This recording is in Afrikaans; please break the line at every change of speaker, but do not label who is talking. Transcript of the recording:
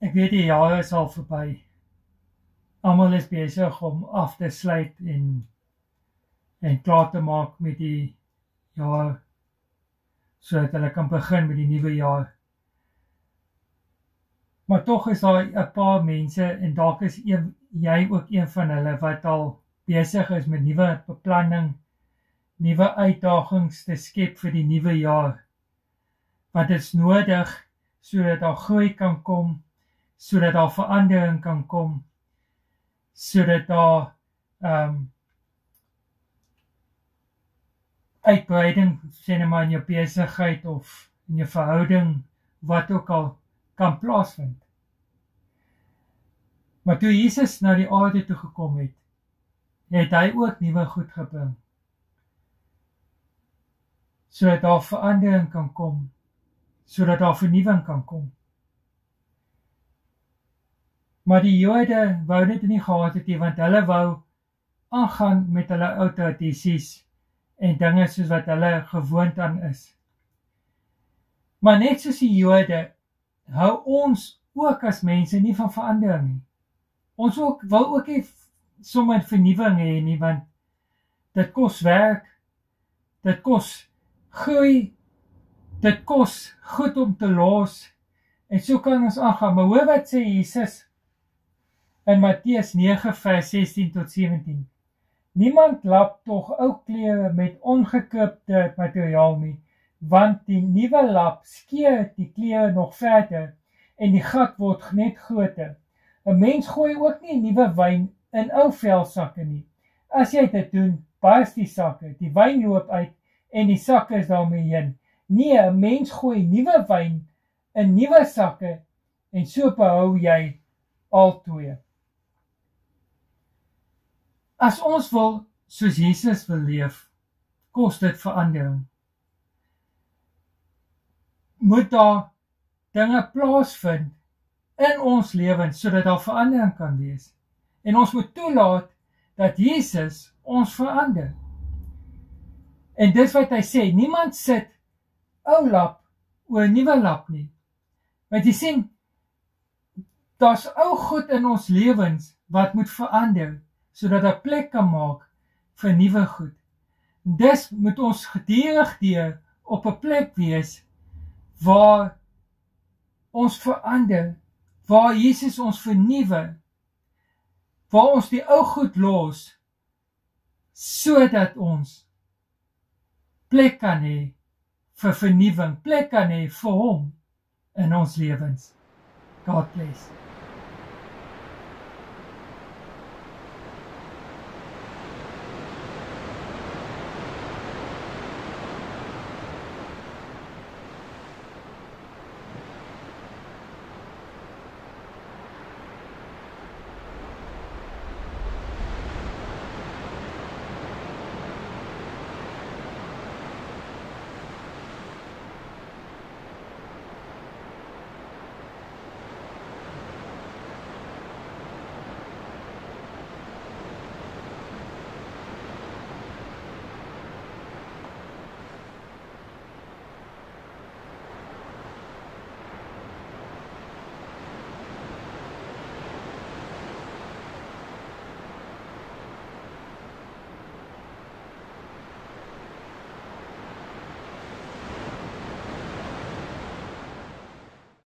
Ek weet die jare is al verby. Almal is besig om af te sluit en klaar te maak met die jaar, sodat hulle kan begin met die nuwe jaar. Maar tog is daar 'n paar mense, en dalk is jy ook een van hulle, wat al besig is met nuwe beplanning, nuwe uitdagings te skep vir die nuwe jaar. Want dit is nodig sodat daar groei kan kom, sodat daar verandering kan kom, sodat daar uitbreiding, sê net maar in jou besigheid of in jou verhouding, wat ook al, kan plaasvind. Maar toe Jesus na die aarde toe gekom het, het hy ook nuwe goed gebring, sodat daar verandering kan kom, sodat daar vernuwing kan kom. Maar die Jode wou dit nie gehad het nie, want hulle wou aangaan met hulle ou tradisies en dinge soos wat hulle gewoond aan is. Maar net soos die Jode, hou ons ook as mense nie van verandering nie. Ons wil ook nie sommer vernuwing hê nie, want dit kos werk, dit kos groei, dit kos goed om te los, en so kan ons aangaan. Maar hoor wat sê Jesus in Matteus 9 vers 16 tot 17. Niemand lap tog ou klere met ongekripte materiaal nie, want die nuwe lap skeur die klere nog verder en die gat word net groter. 'n Mens gooi ook nie nuwe wyn in ou velsakke nie. As jy dit doen, bars die sakke, die wyn loop uit en die sakke is daarmee heen. Nee, 'n mens gooi nuwe wyn in nuwe sakke en so behou jy al twee. As ons wil soos Jesus wil leef, kos dit verandering. Moet daar dinge plaasvind in ons lewens, sodat daar verandering kan wees. En ons moet toelaat dat Jesus ons verander. En dis wat hy sê, niemand sit ou lap oor nuwe lap nie. Want jy sien, daar's ou goed in ons lewens wat moet verander, sodat daar plek kan maak vir nuwe goed. Dis moet ons gedurig deur op 'n plek wees waar ons verander, waar Jesus ons vernuwe, waar ons die ou goed los, sodat ons plek kan hê vir vernuwing, plek kan hê vir hom in ons lewens. God bless.